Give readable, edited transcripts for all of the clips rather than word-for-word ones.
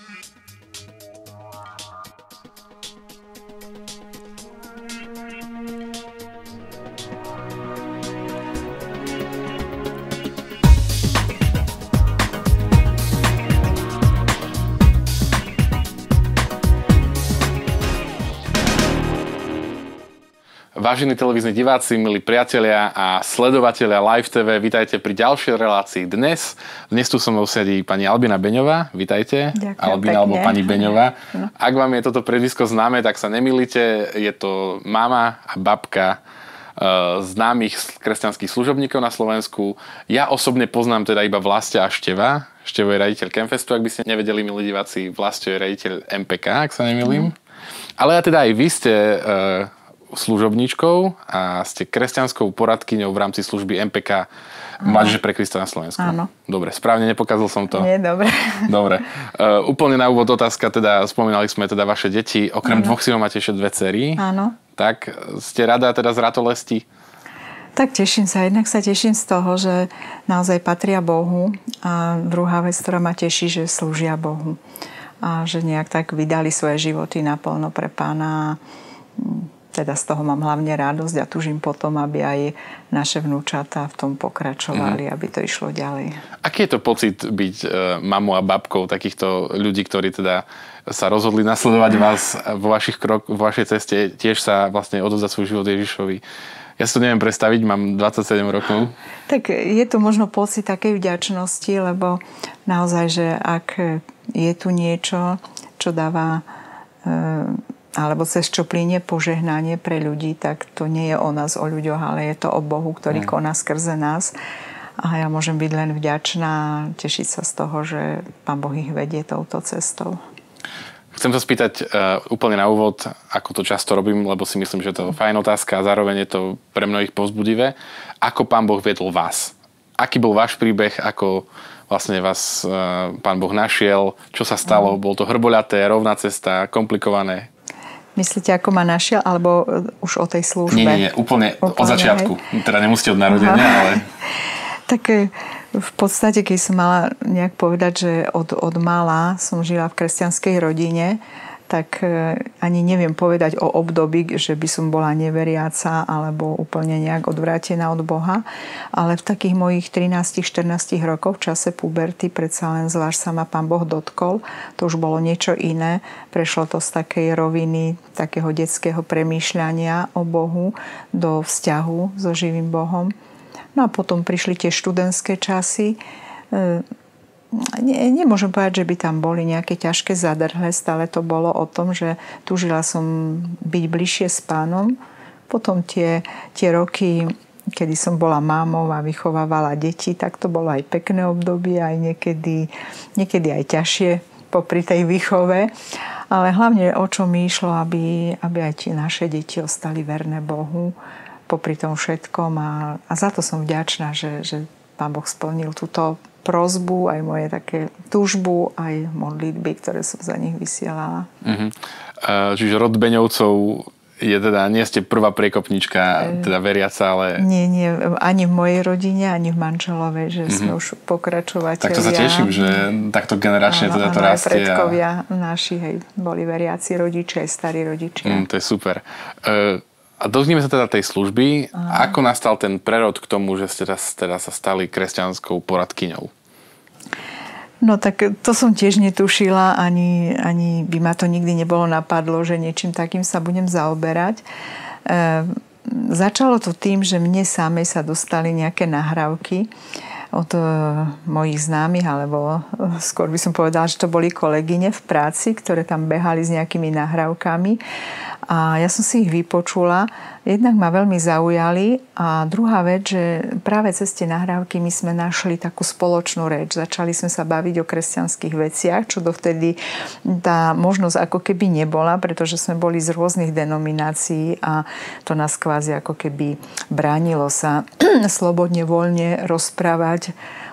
Vážení televízni diváci, milí priatelia a sledovatelia Live TV, vítajte pri ďalšej relácii dnes. Dnes tu so mnou sedí pani Albina Beňová. Vítajte. Ďakujem Albina pekne. alebo pani Beňová. No. Ak vám je toto priezvisko známe, tak sa nemýlite. Je to mama a babka známych kresťanských služobníkov na Slovensku. Ja osobne poznám teda iba Vlastia a Števa. Števo je riaditeľ Campfestu, ak by ste nevedeli, milí diváci. Vlastio je riaditeľ MPK, ak sa nemýlim. Ale ja teda aj vy ste služobníčkou a ste kresťanskou poradkyňou v rámci služby MPK Mládeže pre Krista na Slovensku. Áno. Dobre, správne nepokázal som to. Nie, dobre. Dobre. Úplne na úvod otázka, teda spomínali sme teda vaše deti. Okrem dvoch synov máte ešte dve dcery. Áno. Tak ste rada teda z ratolesti? Tak teším sa. Jednak sa teším z toho, že naozaj patria Bohu. A druhá vec, ktorá ma teší, že slúžia Bohu. A že nejak tak vydali svoje životy naplno pre Pána. Teda z toho mám hlavne radosť a túžim potom, aby aj naše vnúčatá v tom pokračovali, aby to išlo ďalej. Aký je to pocit byť mamou a babkou takýchto ľudí, ktorí teda sa rozhodli nasledovať vás vo vašej ceste, tiež sa vlastne odovzdať svoj život Ježišovi? Ja si to neviem predstaviť, mám 27 rokov. Tak je to možno pocit takej vďačnosti, lebo naozaj, že ak je tu niečo, čo dáva alebo cez čo plynie požehnanie pre ľudí, tak to nie je o nás, o ľuďoch, ale je to o Bohu, ktorý koná skrze nás. A ja môžem byť len vďačná a tešiť sa z toho, že Pán Boh ich vedie touto cestou. Chcem sa spýtať úplne na úvod, ako to často robím, lebo si myslím, že to je fajn otázka a zároveň je to pre mnohých povzbudivé. Ako Pán Boh viedol vás? Aký bol váš príbeh? Ako vlastne vás Pán Boh našiel? Čo sa stalo? Bolo to hrboľaté, rovná cesta, komplikované? Myslíte, ako ma našiel, alebo už o tej službe? Nie, úplne od začiatku. Hej. Teda nemusíte od narodenia, ale... Tak v podstate, keď som mala nejak povedať, že od mala som žila v kresťanskej rodine, tak ani neviem povedať o období, že by som bola neveriaca alebo úplne nejak odvrátená od Boha. Ale v takých mojich 13-14 rokoch v čase puberty predsa len zvlášť sa ma Pán Boh dotkol. To už bolo niečo iné. Prešlo to z takej roviny, takého detského premýšľania o Bohu do vzťahu so živým Bohom. No a potom prišli tie študentské časy. Nemôžem povedať, že by tam boli nejaké ťažké zadrhle, stále to bolo o tom, že túžila som byť bližšie s Pánom. Potom tie roky, kedy som bola mámou a vychovávala deti, tak to bolo aj pekné obdobie, aj niekedy aj ťažšie popri tej výchove. Ale hlavne o čo mi išlo, aby aj tie naše deti ostali verné Bohu popri tom všetkom. A za to som vďačná, že Pán Boh splnil túto prosbu, aj moje také túžbu, aj modlitby, ktoré som za nich vysielala. Čiže rod Beňovcov je teda, nie ste prvá priekopnička, teda veriaca, ale... Nie, ani v mojej rodine, ani v manželovej, že sme už pokračovatelia. Tak to sa teším, že takto generačne teda to rastie. Predkovia naši, boli veriaci rodičia, aj starí rodičia. To je super. A dotkneme sa teda tej služby. Ako nastal ten prerod k tomu, že ste teda sa stali kresťanskou poradkyňou? No tak to som tiež netušila, ani by ma to nikdy nebolo napadlo, že niečím takým sa budem zaoberať. Začalo to tým, že mne samej sa dostali nejaké nahrávky od mojich známych, alebo skôr by som povedala, že to boli kolegyne v práci, ktoré tam behali s nejakými nahrávkami. A ja som si ich vypočula. Jednak ma veľmi zaujali. A druhá vec, že práve cez tie nahrávky my sme našli takú spoločnú reč. Začali sme sa baviť o kresťanských veciach, čo dovtedy tá možnosť ako keby nebola, pretože sme boli z rôznych denominácií a to nás kvázi ako keby bránilo sa slobodne, voľne rozprávať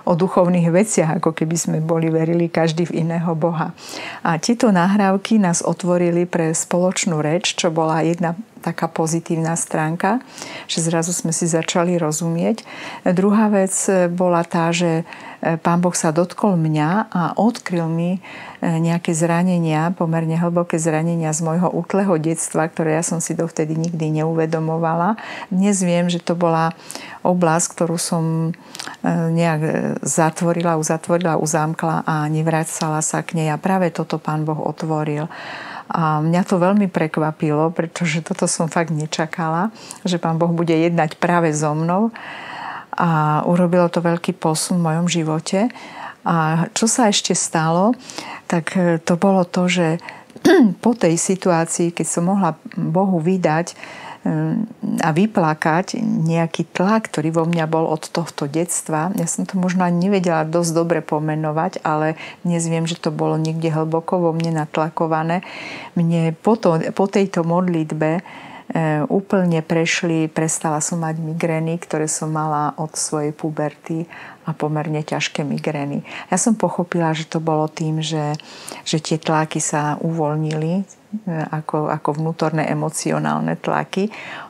o duchovných veciach, ako keby sme verili každý v iného Boha. A tieto nahrávky nás otvorili pre spoločnú reč, čo bola jedna taká pozitívna stránka, že zrazu sme si začali rozumieť. Druhá vec bola tá, že Pán Boh sa dotkol mňa a odkryl mi nejaké zranenia, pomerne hlboké zranenia z môjho útleho detstva, ktoré ja som si dovtedy nikdy neuvedomovala. Dnes viem, že to bola oblasť, ktorú som nejak zatvorila, uzamkla a nevracala sa k nej. A práve toto Pán Boh otvoril. A mňa to veľmi prekvapilo, pretože toto som fakt nečakala, že Pán Boh bude jednať práve so mnou. A urobilo to veľký posun v mojom živote. A čo sa ešte stalo, tak to bolo to, že po tej situácii, keď som mohla Bohu vydať a vyplakať nejaký tlak, ktorý vo mňa bol od tohto detstva. Ja som to možno ani nevedela dosť dobre pomenovať, ale dnes viem, že to bolo niekde hlboko vo mne natlakované. Mne po tejto modlitbe úplne prestala som mať migrény, ktoré som mala od svojej puberty a pomerne ťažké migrény. Ja som pochopila, že to bolo tým, že tie tlaky sa uvoľnili, ako vnútorné emocionálne tlaky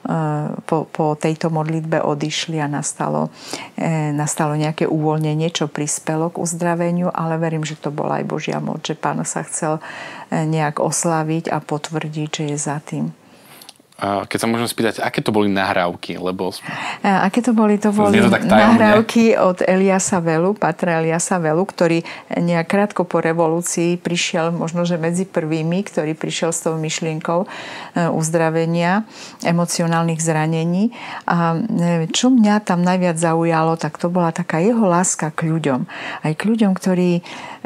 po tejto modlitbe odišli a nastalo nejaké uvoľnenie, čo prispelo k uzdraveniu, ale verím, že to bola aj Božia moc, že Pán sa chcel nejak oslaviť a potvrdiť, že je za tým. Keď sa môžem spýtať, aké to boli nahrávky? Aké to boli? To boli nahrávky od Eliasa Velu, Patra Eliasa Velu, ktorý nejak krátko po revolúcii prišiel, možno že medzi prvými, ktorý prišiel s tou myšlienkou uzdravenia emocionálnych zranení. A čo mňa tam najviac zaujalo, tak to bola taká jeho láska k ľuďom. Aj k ľuďom, ktorí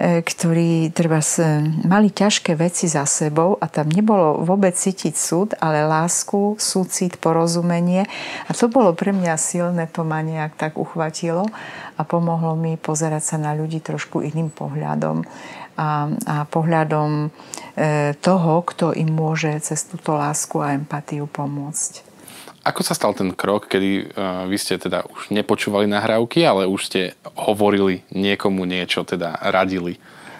mali ťažké veci za sebou a tam nebolo vôbec cítiť súd, ale lásku, súcit, porozumenie. A to bolo pre mňa silné, to ma nejak tak uchvatilo a pomohlo mi pozerať sa na ľudí trošku iným pohľadom a pohľadom toho, kto im môže cez túto lásku a empatiu pomôcť. Ako sa stal ten krok, kedy vy ste teda už nepočúvali nahrávky, ale už ste hovorili niekomu niečo, teda radili?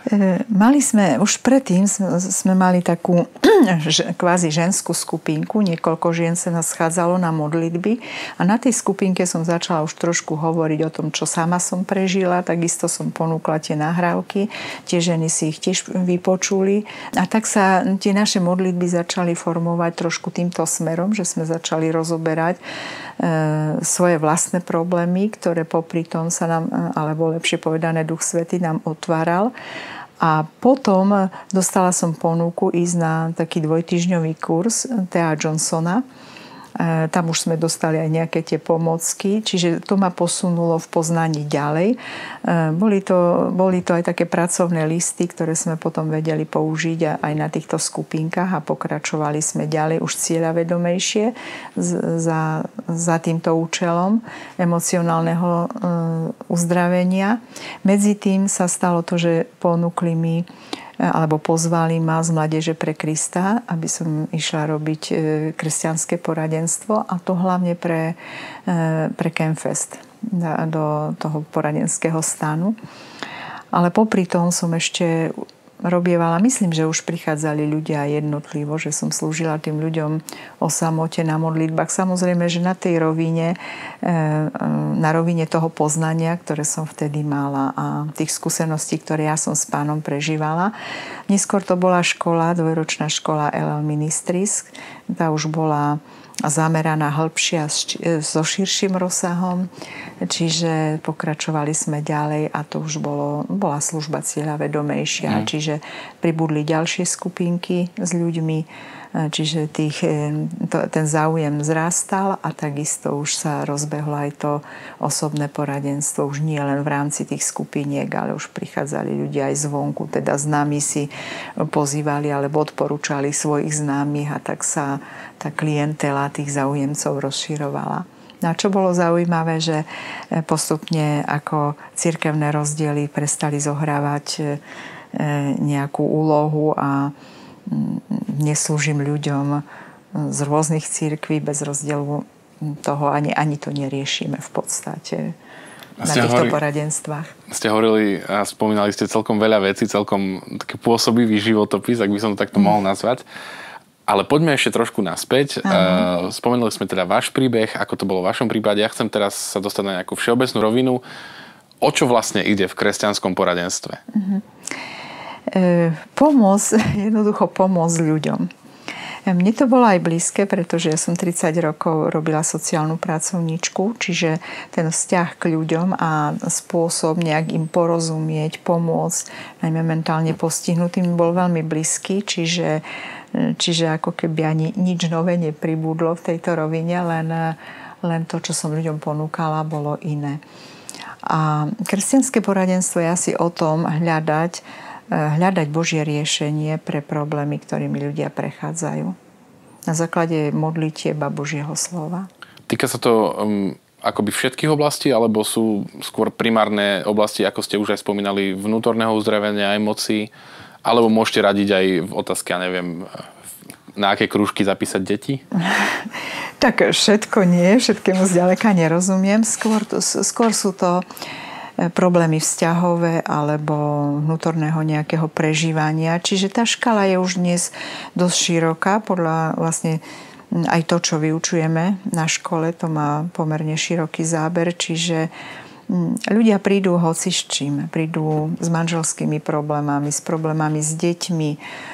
Už predtým sme mali takú kvázi ženskú skupinku, niekoľko žien sa nás schádzalo na modlitby a na tej skupinke som začala už trošku hovoriť o tom, čo sama som prežila, takisto som ponúkla tie nahrávky, tie ženy si ich tiež vypočuli a tak sa tie naše modlitby začali formovať trošku týmto smerom, že sme začali rozoberať svoje vlastné problémy, ktoré popri tom sa nám, alebo lepšie povedané Duch Svätý nám otváral. A potom dostala som ponuku ísť na taký 2-týždňový kurz Thea Johnsona. Tam už sme dostali aj nejaké tie pomocky, čiže to ma posunulo v poznaní ďalej. Boli to aj také pracovné listy, ktoré sme potom vedeli použiť aj na týchto skupinkách a pokračovali sme ďalej už cieľavedomejšie za týmto účelom emocionálneho uzdravenia. Medzi tým sa stalo to, že ponúkli mi alebo pozvali ma z Mládeže pre Krista, aby som išla robiť kresťanské poradenstvo a to hlavne pre Campfest do toho poradenského stanu. Ale popri tom som ešte robievala, myslím, že už prichádzali ľudia jednotlivo, že som slúžila tým ľuďom o samote na modlitbách. Samozrejme, že na tej rovine, na rovine toho poznania, ktoré som vtedy mala a tých skúseností, ktoré ja som s Pánom prežívala. Neskôr to bola škola, 2-ročná škola LL Ministries. Tá už bola zameraná hĺbšie a so širším rozsahom. Čiže pokračovali sme ďalej a to už bola služba cieľavedomejšia. Čiže pribudli ďalšie skupinky s ľuďmi. Čiže ten záujem zrastal a takisto už sa rozbehlo aj to osobné poradenstvo. Už nie len v rámci tých skupiniek, ale už prichádzali ľudia aj zvonku. Teda známi si pozývali alebo odporúčali svojich známych a tak sa tá klientela tých záujemcov rozširovala. No a čo bolo zaujímavé, že postupne ako cirkevné rozdiely prestali zohrávať nejakú úlohu a neslúžim ľuďom z rôznych cirkví bez rozdielu toho, ani to neriešime v podstate. na týchto poradenstvách. Ste hovorili a spomínali ste celkom veľa vecí, celkom taký pôsobivý životopis, ak by som to takto mohol nazvať. Ale poďme ešte trošku naspäť. Spomenuli sme teda váš príbeh, ako to bolo v vašom prípade. Ja chcem teraz sa dostať na nejakú všeobecnú rovinu. O čo vlastne ide v kresťanskom poradenstve? Jednoducho pomôcť ľuďom. Mne to bolo aj blízke, pretože ja som 30 rokov robila sociálnu pracovníčku, čiže ten vzťah k ľuďom a spôsob nejak im porozumieť, pomôcť, najmä mentálne postihnutým, bol veľmi blízky, čiže ako keby ani nič nové nepribudlo v tejto rovine, len to, čo som ľuďom ponúkala, bolo iné. A kresťanské poradenstvo je asi o tom hľadať Božie riešenie pre problémy, ktorými ľudia prechádzajú. Na základe modlitieb a Božieho slova. Týka sa to akoby všetkých oblastí, alebo sú skôr primárne oblasti, ako ste už aj spomínali, vnútorného uzdravenia, emócií, alebo môžete radiť aj v otázke, ja neviem, na aké krúžky zapísať deti? Tak všetko nie, všetkému zďaleka nerozumiem. Skôr sú to problémy vzťahové alebo vnútorného nejakého prežívania. Čiže tá škala je už dnes dosť široká. Podľa vlastne aj to, čo vyučujeme na škole, to má pomerne široký záber. Čiže ľudia prídu hoci s čím. Prídu s manželskými problémami, s problémami s deťmi,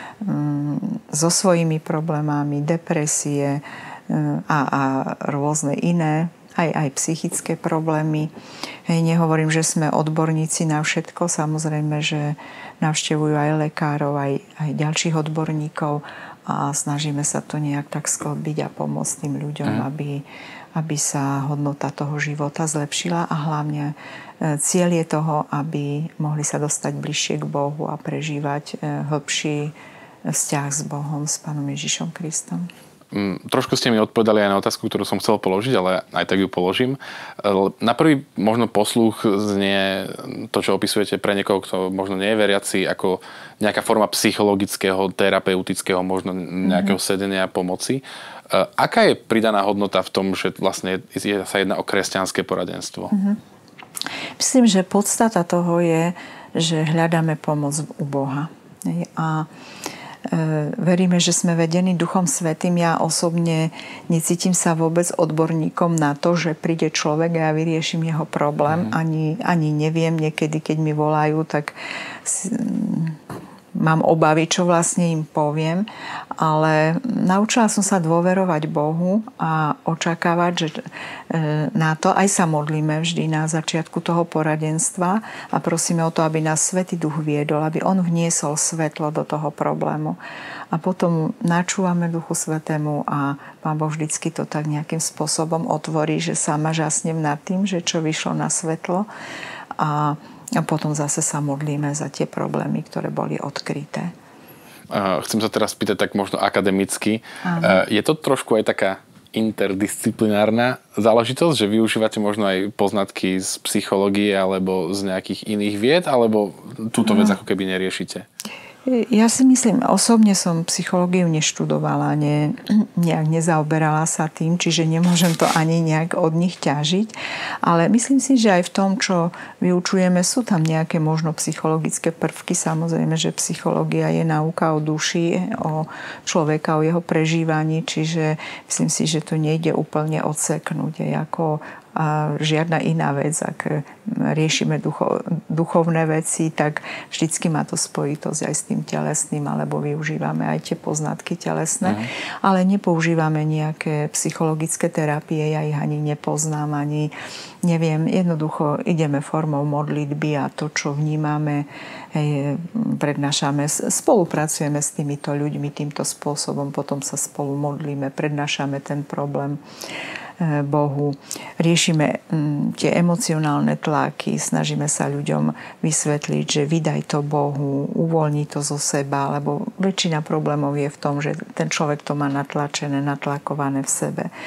so svojimi problémami, depresie a rôzne iné aj psychické problémy. Nehovorím, že sme odborníci na všetko. Samozrejme, že navštevujú aj lekárov, aj ďalších odborníkov a snažíme sa to nejak tak sklbiť a pomôcť tým ľuďom, aby sa hodnota toho života zlepšila a hlavne cieľ je toho, aby mohli sa dostať bližšie k Bohu a prežívať hĺbší vzťah s Bohom, s Pánom Ježišom Kristom. Trošku ste mi odpovedali aj na otázku, ktorú som chcel položiť, ale aj tak ju položím. Na prvý možno posluch znie to, čo opisujete pre niekoho, kto možno nie je veriaci, ako nejaká forma psychologického, terapeutického, možno nejakého sedenia a pomoci. Aká je pridaná hodnota v tom, že vlastne sa jedná o kresťanské poradenstvo? Myslím, že podstata toho je, že hľadáme pomoc u Boha. A veríme, že sme vedení Duchom Svätým. Ja osobne necítim sa vôbec odborníkom na to, že príde človek a ja vyriešim jeho problém. Ani neviem, niekedy, keď mi volajú, tak mám obavy, čo vlastne im poviem. Ale naučila som sa dôverovať Bohu a očakávať, že na to aj sa modlíme vždy na začiatku toho poradenstva a prosíme o to, aby nás Svätý Duch viedol, aby on vniesol svetlo do toho problému. A potom načúvame Duchu Svätému a Pán Boh vždycky to tak nejakým spôsobom otvorí, že sama žasnem nad tým, že čo vyšlo na svetlo a potom zase sa modlíme za tie problémy, ktoré boli odkryté. Chcem sa teraz spýtať tak možno akademicky. Je to trošku aj taká interdisciplinárna záležitosť, že využívate možno aj poznatky z psychológie alebo z nejakých iných vied, alebo túto vec ako keby neriešite? Ja si myslím, osobne som psychológiu neštudovala, nejak nezaoberala sa tým, čiže nemôžem to ani nejak od nich ťažiť, ale myslím si, že aj v tom, čo vyučujeme, sú tam nejaké možno psychologické prvky. Samozrejme, že psychológia je náuka o duši, o človeka, o jeho prežívaní, čiže myslím si, že to nejde úplne odseknúť ako a žiadna iná vec. Ak riešime duchovné veci, tak vždycky má to spojitosť aj s tým telesným, alebo využívame aj tie poznatky telesné. Ale nepoužívame nejaké psychologické terapie, ja ich ani nepoznám, ani neviem. Jednoducho ideme formou modlitby a to, čo vnímame, prednášame, spolupracujeme s týmito ľuďmi týmto spôsobom, potom sa spolu modlíme, prednášame ten problém Bohu. Riešime tie emocionálne tlaky, snažíme sa ľuďom vysvetliť, že vydaj to Bohu, uvoľni to zo seba, lebo väčšina problémov je v tom, že ten človek to má natlačené, natlakované v sebe.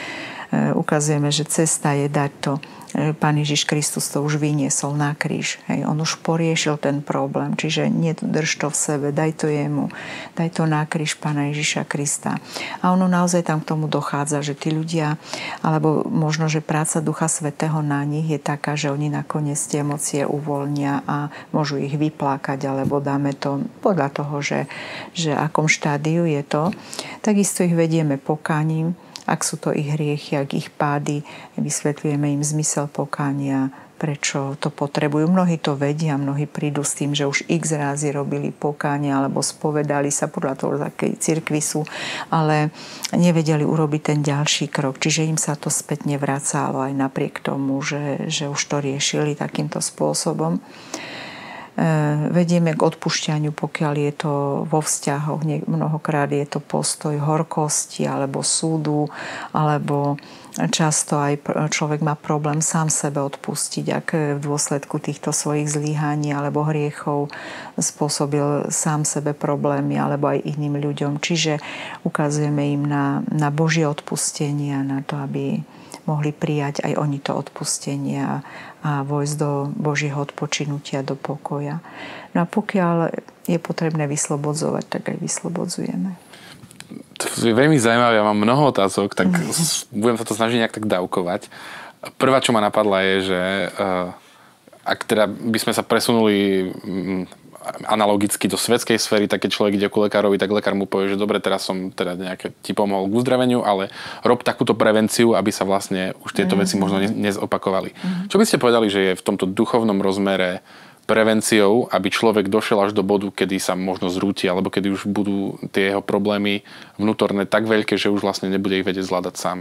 ukazujeme, že cesta je dať to. Pán Ježiš Kristus to už vyniesol na kríž. Hej. On už poriešil ten problém. Čiže nedrž to v sebe, daj to jemu. Daj to na kríž Pána Ježiša Krista. A ono naozaj tam k tomu dochádza, že tí ľudia, alebo možno, že práca Ducha Svätého na nich je taká, že oni nakoniec tie emócie uvoľnia a môžu ich vyplakať, alebo dáme to podľa toho, že akom štádiu je to. Takisto ich vedieme pokáním. Ak sú to ich hriechy, ak ich pády, vysvetľujeme im zmysel pokánia, prečo to potrebujú. Mnohí to vedia, mnohí prídu s tým, že už x razy robili pokánie alebo spovedali sa, podľa toho, z akej cirkvi sú, ale nevedeli urobiť ten ďalší krok. Čiže im sa to spätne vracalo aj napriek tomu, že už to riešili takýmto spôsobom. Vedieme k odpúšťaniu, pokiaľ je to vo vzťahoch. Mnohokrát je to postoj horkosti alebo súdu, alebo často aj človek má problém sám sebe odpustiť, ak v dôsledku týchto svojich zlyhaní alebo hriechov spôsobil sám sebe problémy alebo aj iným ľuďom. Čiže ukazujeme im na Božie odpustenie, na to, aby mohli prijať aj oni to odpustenie a vojsť do Božieho odpočinutia, do pokoja. No a pokiaľ je potrebné vyslobodzovať, tak aj vyslobodzujeme. To je veľmi zaujímavé, ja mám mnoho otázok, tak budem sa to snažiť nejak tak dávkovať. Prvá, čo ma napadla, je, že ak teda by sme sa presunuli analogicky do svetskej sféry, tak keď človek ide ku lekárovi, tak lekár mu povie, že dobre, teraz som teda nejaké ti pomohol k uzdraveniu, ale rob takúto prevenciu, aby sa vlastne už tieto veci možno nezopakovali. Čo by ste povedali, že je v tomto duchovnom rozmere prevenciou, aby človek došiel až do bodu, kedy sa možno zrúti, alebo kedy už budú tie jeho problémy vnútorné tak veľké, že už vlastne nebude ich vedieť zvládať sám?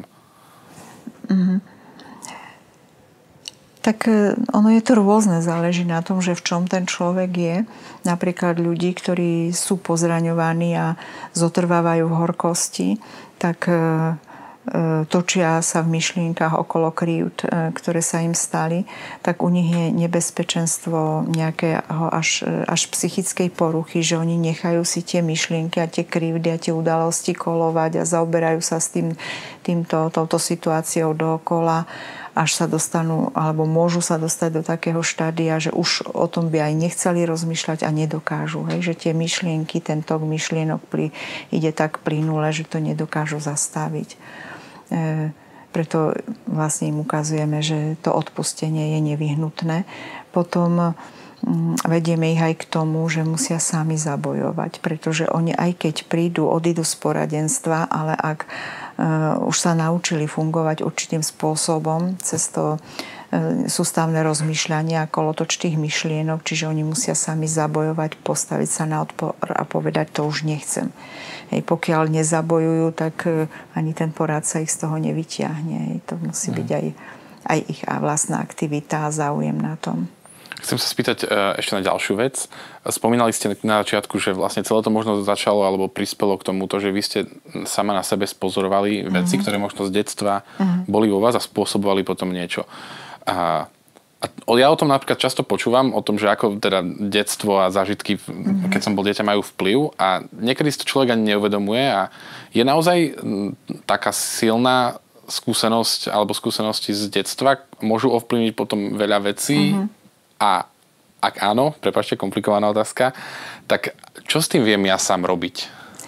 Tak ono je to rôzne, záleží na tom, že v čom ten človek je. Napríklad ľudí, ktorí sú pozraňovaní a zotrvávajú v horkosti, tak točia sa v myšlienkach okolo krívd, ktoré sa im stali, tak u nich je nebezpečenstvo nejakého až psychickej poruchy, že oni nechajú si tie myšlienky a tie krivdy a tie udalosti kolovať a zaoberajú sa s touto situáciou dookola, až sa dostanú, alebo môžu sa dostať do takého štádia, že už o tom by aj nechceli rozmýšľať a nedokážu. Hej? Že tie myšlienky, ten tok myšlienok ide tak plynule, že to nedokážu zastaviť. Preto vlastne im ukazujeme, že to odpustenie je nevyhnutné. Potom vedieme ich aj k tomu, že musia sami zabojovať, pretože oni aj keď odídu z poradenstva, ale ak už sa naučili fungovať určitým spôsobom cez to sústavné rozmýšľanie a kolotoč tých myšlienok, čiže oni musia sami zabojovať, postaviť sa na odpor a povedať, to už nechcem. Hej, pokiaľ nezabojujú, tak ani ten poradca ich z toho nevyťahne. Hej, to musí byť aj ich vlastná aktivita a záujem na tom. Chcem sa spýtať ešte na ďalšiu vec. Spomínali ste na začiatku, že vlastne celé to možno začalo alebo prispelo k tomu, že vy ste sama na sebe spozorovali veci, ktoré možno z detstva boli vo vás a spôsobovali potom niečo. A ja o tom napríklad často počúvam, o tom, že ako teda detstvo a zážitky, keď som bol dieťa, majú vplyv a niekedy si to človek ani neuvedomuje a je naozaj taká silná skúsenosť alebo skúsenosti z detstva môžu ovplyvniť potom veľa vecí. A ak áno, prepáčte, komplikovaná otázka, tak čo s tým viem ja sám robiť?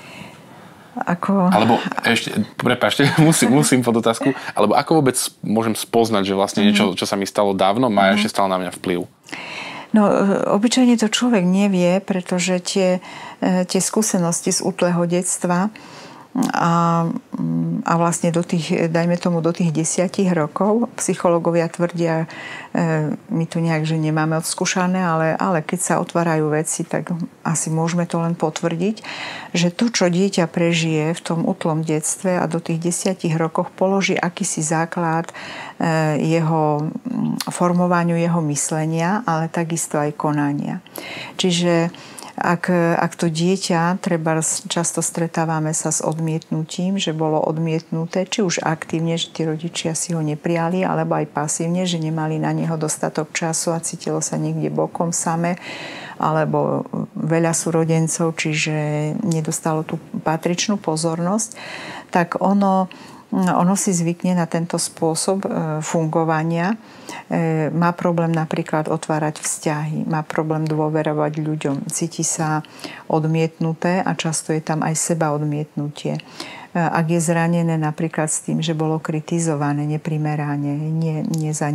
Alebo ešte, prepáčte, musím pod otázku, alebo ako vôbec môžem spoznať, že vlastne niečo, čo sa mi stalo dávno, má ešte stále na mňa vplyv? No, obyčajne to človek nevie, pretože tie skúsenosti z útleho detstva a vlastne dajme tomu do tých 10 rokov. Psychológovia tvrdia, my tu nejak, že nemáme odskúšané, ale keď sa otvárajú veci, tak asi môžeme to len potvrdiť, že to, čo dieťa prežije v tom útlom detstve a do tých 10 rokoch položí akýsi základ jeho formovaniu jeho myslenia, ale takisto aj konania. Čiže ak to dieťa, treba často stretávame sa s odmietnutím, že bolo odmietnuté, či už aktívne, že tí rodičia si ho neprijali, alebo aj pasívne, že nemali na neho dostatok času a cítilo sa niekde bokom same, alebo veľa súrodencov, čiže nedostalo tú patričnú pozornosť, tak ono ono si zvykne na tento spôsob fungovania. Má problém napríklad otvárať vzťahy, má problém dôverovať ľuďom, cíti sa odmietnuté a často je tam aj seba odmietnutie. Ak je zranené napríklad s tým, že bolo kritizované neprimerane, nie za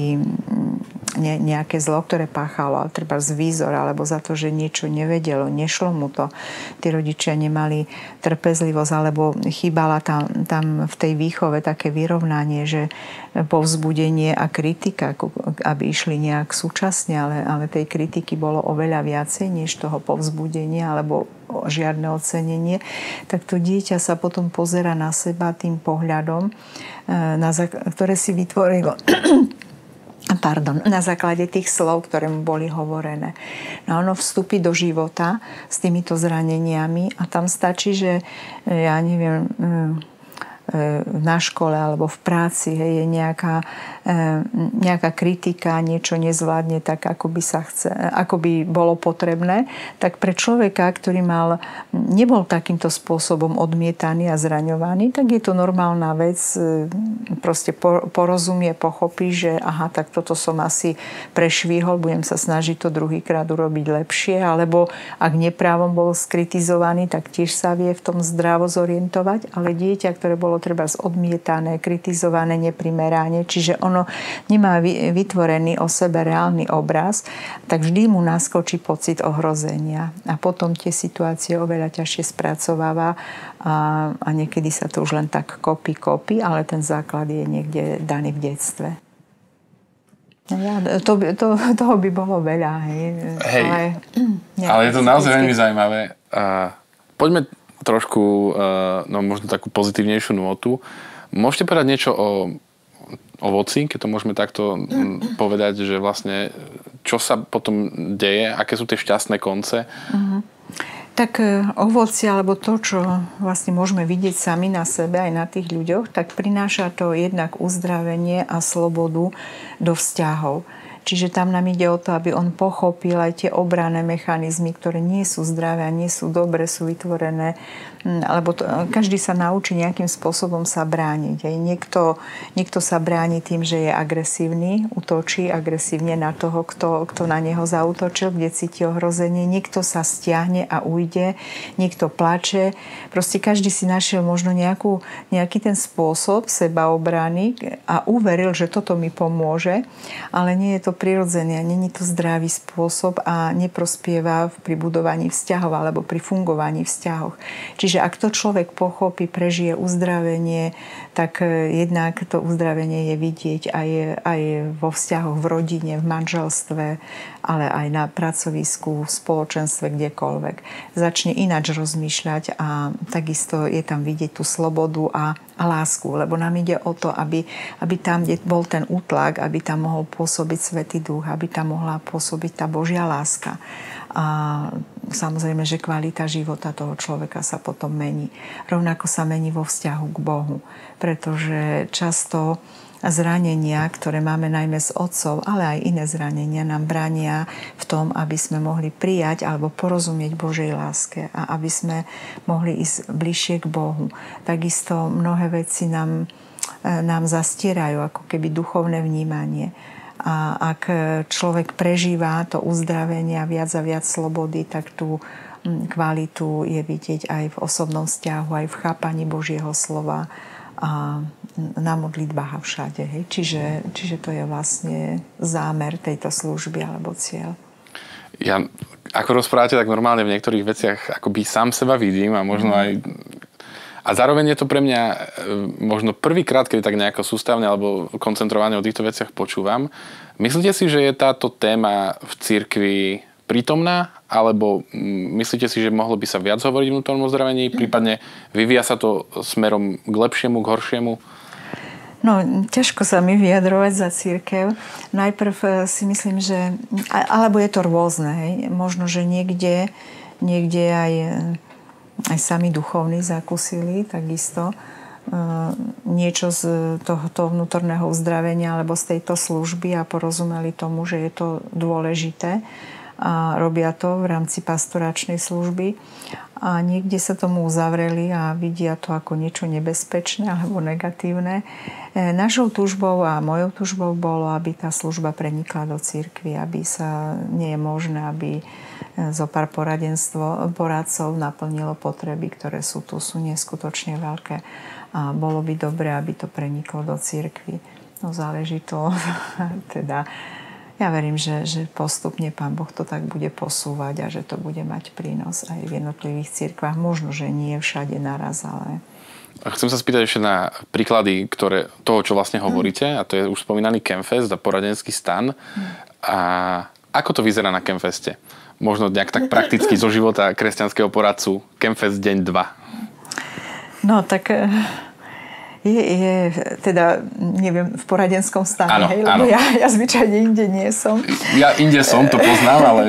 nejaké zlo, ktoré páchalo, ale treba z výzor, alebo za to, že niečo nevedelo, nešlo mu to. Tí rodičia nemali trpezlivosť, alebo chýbala tam v tej výchove také vyrovnanie, že povzbudenie a kritika, aby išli nejak súčasne, ale tej kritiky bolo oveľa viacej, než toho povzbudenia, alebo žiadne ocenenie, tak to dieťa sa potom pozerá na seba tým pohľadom, ktoré si vytvorilo na základe tých slov, ktoré mu boli hovorené. No ono vstúpi do života s týmito zraneniami a tam stačí, že ja neviem, na škole alebo v práci je nejaká kritika, niečo nezvládne tak, ako by bolo potrebné, tak pre človeka, ktorý nebol takýmto spôsobom odmietaný a zraňovaný, tak je to normálna vec, proste porozumie, pochopí, že aha, tak toto som asi prešvihol, budem sa snažiť to druhýkrát urobiť lepšie, alebo ak neprávom bol skritizovaný, tak tiež sa vie v tom zdravo zorientovať, ale dieťa, ktoré bolo treba odmietané, kritizované neprimerane, čiže ono nemá vytvorený o sebe reálny obraz, tak vždy mu naskočí pocit ohrozenia. A potom tie situácie oveľa ťažšie spracováva a niekedy sa to už len tak kopí, ale ten základ je niekde daný v detstve. Toho by bolo veľa. Hej. Ale je to naozaj veľmi zaujímavé. Poďme trošku, možno takú pozitívnejšiu nôtu. Môžete povedať niečo o ovoci, keď to môžeme takto povedať, že vlastne čo sa potom deje, aké sú tie šťastné konce? Tak ovocie, alebo to, čo vlastne môžeme vidieť sami na sebe aj na tých ľuďoch, tak prináša to jednak uzdravenie a slobodu do vzťahov. Čiže tam nám ide o to, aby on pochopil aj tie obranné mechanizmy, ktoré nie sú zdravé a nie sú dobre, sú vytvorené, alebo každý sa naučí nejakým spôsobom sa brániť. Niekto sa bráni tým, že je agresívny, útočí agresívne na toho, kto na neho zaútočil, kde cíti ohrozenie. Niekto sa stiahne a ujde, niekto plače. Proste každý si našiel možno nejaký ten spôsob sebaobrany a uveril, že toto mi pomôže, ale nie je to prirodzené, nie je to zdravý spôsob a neprospieva pri budovaní vzťahov alebo pri fungovaní vzťahov. Čiže ak to človek pochopí, prežije uzdravenie, tak jednak to uzdravenie je vidieť aj vo vzťahoch v rodine, v manželstve, ale aj na pracovisku, v spoločenstve, kdekoľvek. Začne ináč rozmýšľať a takisto je tam vidieť tú slobodu a lásku, lebo nám ide o to, aby tam, kde bol ten útlak, aby tam mohol pôsobiť Svätý Duch, aby tam mohla pôsobiť tá Božia láska. A samozrejme, že kvalita života toho človeka sa potom mení. Rovnako sa mení vo vzťahu k Bohu, pretože často zranenia, ktoré máme najmä s otcov, ale aj iné zranenia nám bránia v tom, aby sme mohli prijať alebo porozumieť Božej láske a aby sme mohli ísť bližšie k Bohu. Takisto mnohé veci nám zastierajú, ako keby duchovné vnímanie. A ak človek prežíva to uzdravenie a viac slobody, tak tú kvalitu je vidieť aj v osobnom vzťahu, aj v chápaní Božieho slova a na modlitbách a všade. Hej. Čiže to je vlastne zámer tejto služby alebo cieľ. Ja, ako rozprávate, tak normálne v niektorých veciach akoby sám seba vidím a možno aj... A zároveň je to pre mňa možno prvýkrát, keď tak nejako sústavne alebo koncentrovane o týchto veciach počúvam. Myslíte si, že je táto téma v cirkvi prítomná? Alebo myslíte si, že mohlo by sa viac hovoriť o vnútornom uzdravení? Prípadne vyvíja sa to smerom k lepšiemu, k horšiemu? No, ťažko sa mi vyjadrovať za cirkev. Najprv si myslím, že... Alebo je to rôzne. Hej? Možno, že niekde aj sami duchovní zakúsili takisto niečo z tohoto vnútorného uzdravenia alebo z tejto služby a porozumeli tomu, že je to dôležité. a robia to v rámci pastoračnej služby a niekde sa tomu uzavreli a vidia to ako niečo nebezpečné alebo negatívne. Našou túžbou a mojou túžbou bolo, aby tá služba prenikla do cirkvi, aby sa nie je možné, aby zo pár poradcov naplnilo potreby, ktoré sú neskutočne veľké. A bolo by dobré, aby to preniklo do cirkvi. No záleží to teda. Ja verím, že postupne Pán Boh to tak bude posúvať a že to bude mať prínos aj v jednotlivých cirkvách. Možno, že nie všade naraz, ale... Chcem sa spýtať ešte na príklady toho, čo vlastne hovoríte, a to je už spomínaný Campfest a poradenský stan. A ako to vyzerá na Campfeste? Možno nejak tak prakticky zo života kresťanského poradcu. Campfest deň 2. No tak... Je teda, neviem, v poradenskom stane, áno, hej, lebo ja zvyčajne inde nie som. Ja inde som, to poznám, ale...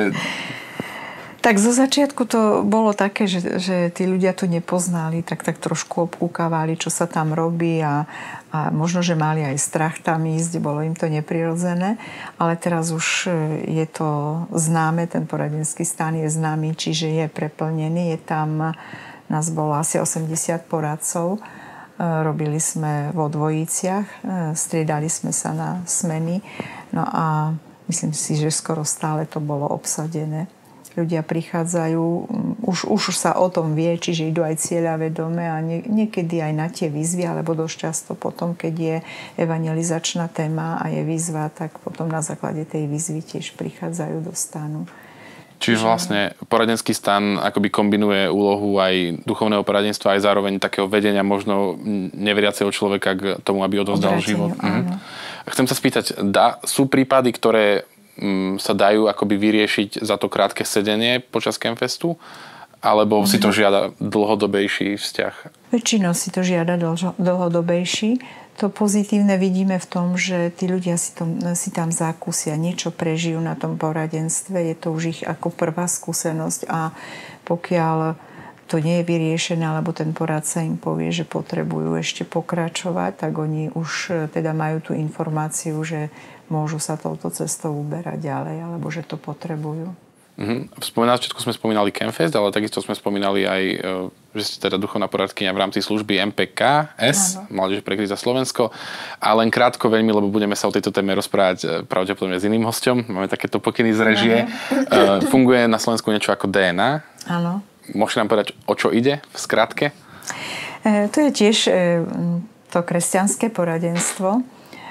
Tak zo začiatku to bolo také, že tí ľudia to nepoznali, tak trošku obkúkavali, čo sa tam robí a možno, že mali aj strach tam ísť, bolo im to neprirodzené, ale teraz už je to známe, ten poradenský stan je známy, čiže je preplnený, nás bolo asi 80 poradcov. Robili sme vo dvojiciach, striedali sme sa na smeny, no a myslím si, že skoro stále to bolo obsadené. Ľudia prichádzajú, už sa o tom vie, čiže idú aj cieľavedome a niekedy aj na tie výzvy, alebo dosť často potom, keď je evangelizačná téma a je výzva, tak potom na základe tej výzvy tiež prichádzajú do stanu. Čiže vlastne poradenský stan akoby kombinuje úlohu aj duchovného poradenstva, aj zároveň takého vedenia možno neveriaceho človeka k tomu, aby odovzdal život. Chcem sa spýtať, sú prípady, ktoré sa dajú akoby vyriešiť za to krátke sedenie počas Campfestu? Alebo si to žiada dlhodobejší vzťah? Väčšinou si to žiada dlhodobejší. To pozitívne vidíme v tom, že tí ľudia si tam zakúsia, niečo prežijú na tom poradenstve. Je to už ich ako prvá skúsenosť a pokiaľ to nie je vyriešené, alebo ten poradca im povie, že potrebujú ešte pokračovať, tak oni už teda majú tú informáciu, že môžu sa touto cestou uberať ďalej, alebo že to potrebujú. Na začiatku sme spomínali Campfest, ale takisto sme spomínali aj, že ste teda duchovná poradkyňa v rámci služby MPKS, Mládež pre Krista Slovensko. A len krátko veľmi, lebo budeme sa o tejto téme rozprávať pravdepodobne s iným hosťom. Máme takéto pokyny z režie. Funguje na Slovensku niečo ako DNA. Áno. Môžete nám povedať, o čo ide v skratke? To je tiež to kresťanské poradenstvo.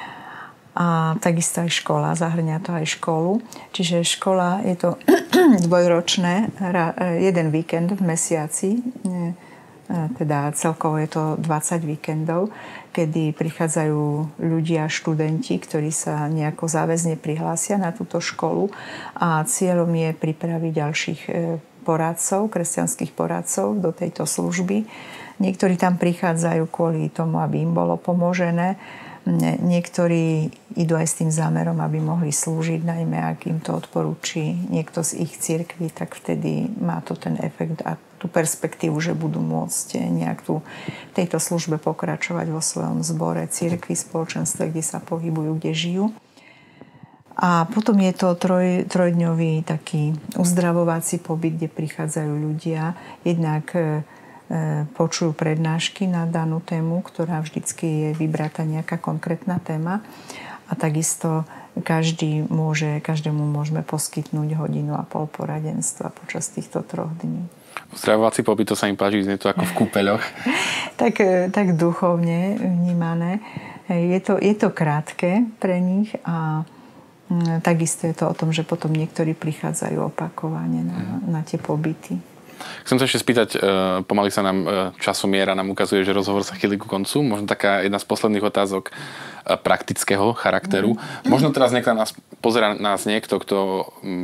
A takisto aj škola, zahŕňa to aj školu. Čiže škola je to dvojročné, jeden víkend v mesiaci, teda celkovo je to 20 víkendov, kedy prichádzajú ľudia, študenti, ktorí sa nejako záväzne prihlásia na túto školu a cieľom je pripraviť ďalších poradcov, kresťanských poradcov do tejto služby. Niektorí tam prichádzajú kvôli tomu, aby im bolo pomožené. Niektorí idú aj s tým zámerom, aby mohli slúžiť, najmä ak im to odporúči niekto z ich cirkvi, tak vtedy má to ten efekt a tú perspektívu, že budú môcť nejak v tejto službe pokračovať vo svojom zbore, cirkvi, spoločenstve, kde sa pohybujú, kde žijú. A potom je to trojdňový taký uzdravovací pobyt, kde prichádzajú ľudia, jednak počujú prednášky na danú tému, ktorá vždycky je vybratá nejaká konkrétna téma a takisto každému môžeme poskytnúť 1,5 hodiny poradenstva počas týchto 3 dní. Uzdravovací pobyt, to sa im páči, znie to ako v kúpeľoch. tak duchovne vnímané. Je to krátke pre nich a takisto je to o tom, že potom niektorí prichádzajú opakovane na tie pobyty. Chcem sa ešte spýtať, pomaly sa nám časomiera nám ukazuje, že rozhovor sa chýli ku koncu. Možno taká jedna z posledných otázok praktického charakteru. Možno teraz pozerá nás niekto, kto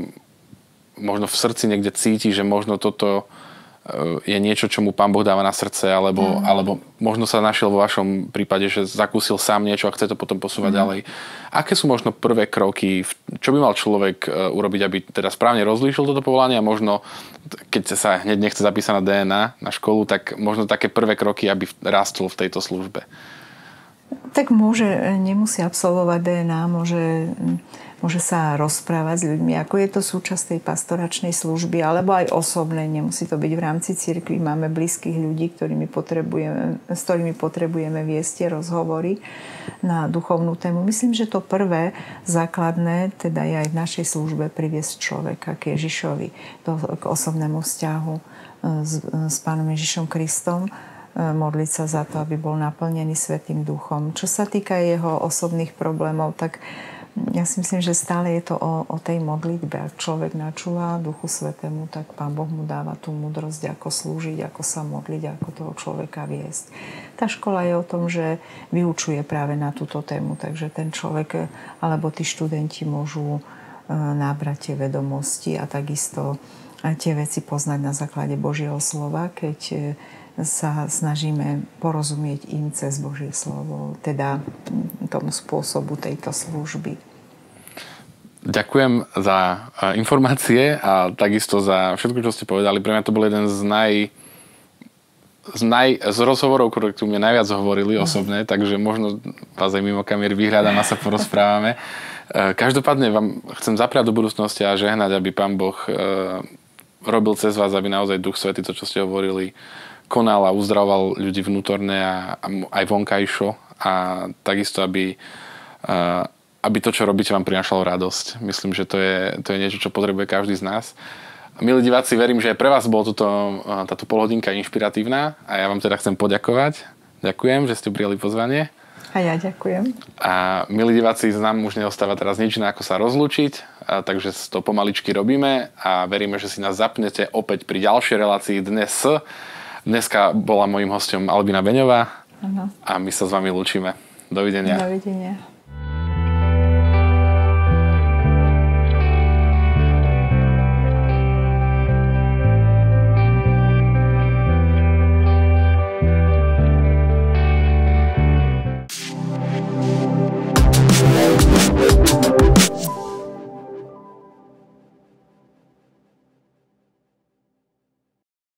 možno v srdci niekde cíti, že možno toto je niečo, čo mu Pán Boh dáva na srdce, alebo možno sa našiel vo vašom prípade, že zakúsil sám niečo a chce to potom posúvať ďalej. Aké sú možno prvé kroky, čo by mal človek urobiť, aby teda správne rozlíšil toto povolanie a možno, keď sa hneď nechce zapísať na DNA, na školu, tak možno také prvé kroky, aby rástol v tejto službe? Tak nemusí absolvovať DNA, môže môže sa rozprávať s ľuďmi, ako je to súčasť tej pastoračnej služby, alebo aj osobné, nemusí to byť v rámci cirkvi. Máme blízkych ľudí, s ktorými potrebujeme viesť tie rozhovory na duchovnú tému. Myslím, že to prvé základné teda je aj v našej službe priviesť človeka k Ježišovi, k osobnému vzťahu s Pánom Ježišom Kristom, modliť sa za to, aby bol naplnený Svätým Duchom. Čo sa týka jeho osobných problémov, tak ja si myslím, že stále je to o tej modlitbe. Ak človek načúva Duchu Svätému, tak Pán Boh mu dáva tú múdrosť, ako slúžiť, ako sa modliť, ako toho človeka viesť. Tá škola je o tom, že vyučuje práve na túto tému, takže ten človek alebo tí študenti môžu nábrať tie vedomosti a takisto tie veci poznať na základe Božieho slova, keď sa snažíme porozumieť im cez Božie slovo, teda tomu spôsobu tejto služby. Ďakujem za informácie a takisto za všetko, čo ste povedali. Pre mňa to bol jeden z rozhovorov, ktoré tu mne najviac hovorili osobne, takže možno vás aj mimo kamier vyhľadám a sa porozprávame. Každopádne vám chcem zapriať do budúcnosti a žehnať, aby Pán Boh robil cez vás, aby naozaj Duch Svätý, to, čo ste hovorili, konal a uzdravoval ľudí vnútorne a aj vonkajšo a takisto, aby to, čo robíte, vám prinášalo radosť. Myslím, že to je niečo, čo potrebuje každý z nás. Milí diváci, verím, že aj pre vás bola táto polhodinka inšpiratívna a ja vám teda chcem poďakovať. Ďakujem, že ste prijali pozvanie. A ja ďakujem. A milí diváci, nám už neostáva teraz nič iné, ako sa rozlúčiť, takže to pomaličky robíme a veríme, že si nás zapnete opäť pri ďalšej relácii Dneska bola mojím hosťom Albina Beňová. A my sa s vami lúčime. Dovidenia. Dovidenia.